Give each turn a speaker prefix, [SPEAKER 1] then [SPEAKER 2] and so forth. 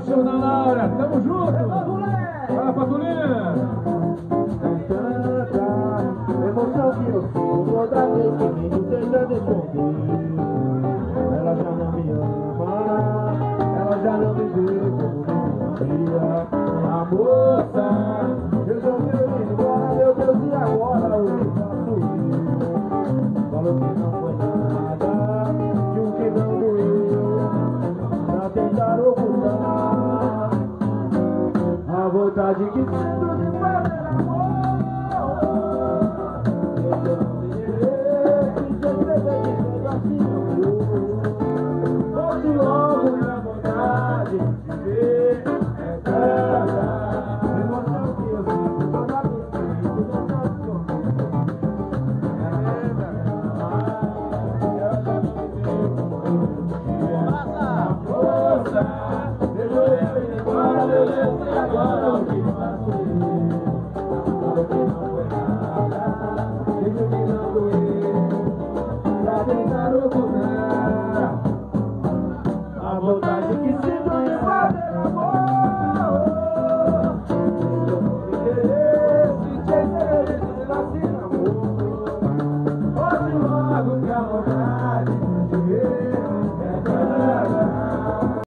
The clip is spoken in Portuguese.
[SPEAKER 1] Abraço, Ana Laura. Tamo junto. Fala, Patulinha.
[SPEAKER 2] Tanta emoção que eu sinto toda vez que me tentando esconder. Ela já não me ama, ela já não me vê como um dia. A moça resolveu ir embora, meu Deus, e agora o que faço? Falou que não foi nada, de um que não doeu, pra tentar ocultar a vontade que sinto.